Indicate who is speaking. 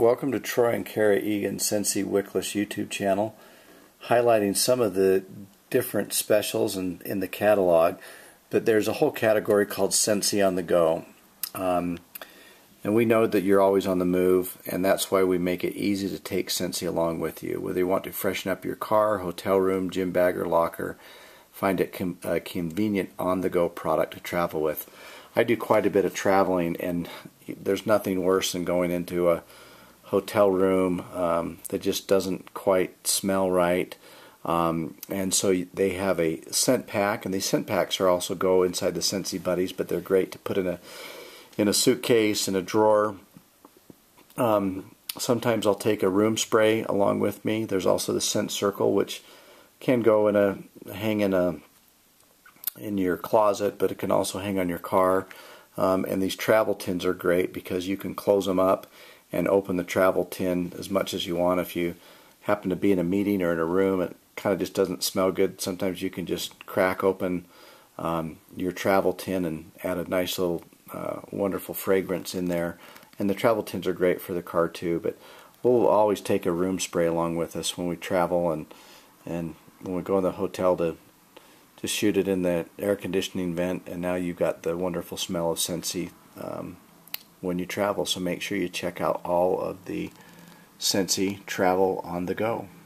Speaker 1: Welcome to Troy and Kara Egan Scentsy Wickless YouTube channel, highlighting some of the different specials in the catalog. But there's a whole category called Scentsy on the go. And we know that you're always on the move, and that's why we make it easy to take Scentsy along with you. Whether you want to freshen up your car, hotel room, gym bag, or locker, find it a convenient on-the-go product to travel with. I do quite a bit of traveling, and there's nothing worse than going into a hotel room that just doesn't quite smell right. And so they have a scent pack, and these scent packs are also go inside the Scentsy Buddies, but they're great to put in a suitcase, in a drawer. Sometimes I'll take a room spray along with me. There's also the scent circle, which can go hang in your closet, but it can also hang on your car. And these travel tins are great because you can close them up and open the travel tin as much as you want. If you happen to be in a meeting or in a room, it kind of just doesn't smell good. Sometimes you can just crack open your travel tin and add a nice little wonderful fragrance in there. And the travel tins are great for the car too, but we'll always take a room spray along with us when we travel, and when we go in the hotel to shoot it in the air conditioning vent, and now you've got the wonderful smell of Scentsy when you travel. So make sure you check out all of the Scentsy Travel on the Go.